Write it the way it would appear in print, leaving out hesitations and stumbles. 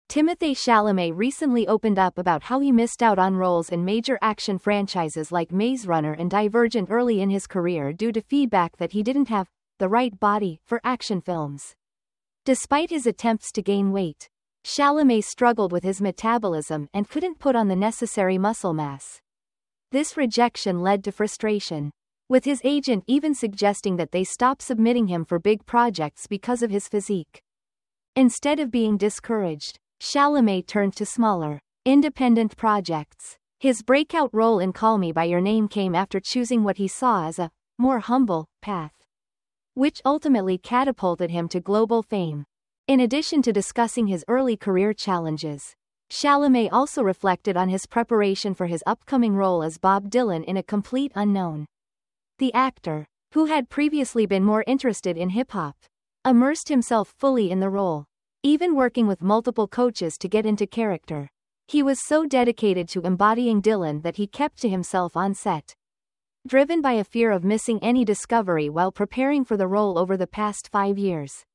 Timothée Chalamet recently opened up about how he missed out on roles in major action franchises like Maze Runner and Divergent early in his career due to feedback that he didn't have the right body for action films. Despite his attempts to gain weight, Chalamet struggled with his metabolism and couldn't put on the necessary muscle mass. This rejection led to frustration, with his agent even suggesting that they stop submitting him for big projects because of his physique. Instead of being discouraged, Chalamet turned to smaller, independent projects. His breakout role in Call Me by Your Name came after choosing what he saw as a more humble path, which ultimately catapulted him to global fame. In addition to discussing his early career challenges, Chalamet also reflected on his preparation for his upcoming role as Bob Dylan in A Complete Unknown. The actor, who had previously been more interested in hip-hop, immersed himself fully in the role, even working with multiple coaches to get into character. He was so dedicated to embodying Dylan that he kept to himself on set. Driven by a fear of missing any discovery while preparing for the role over the past 5 years,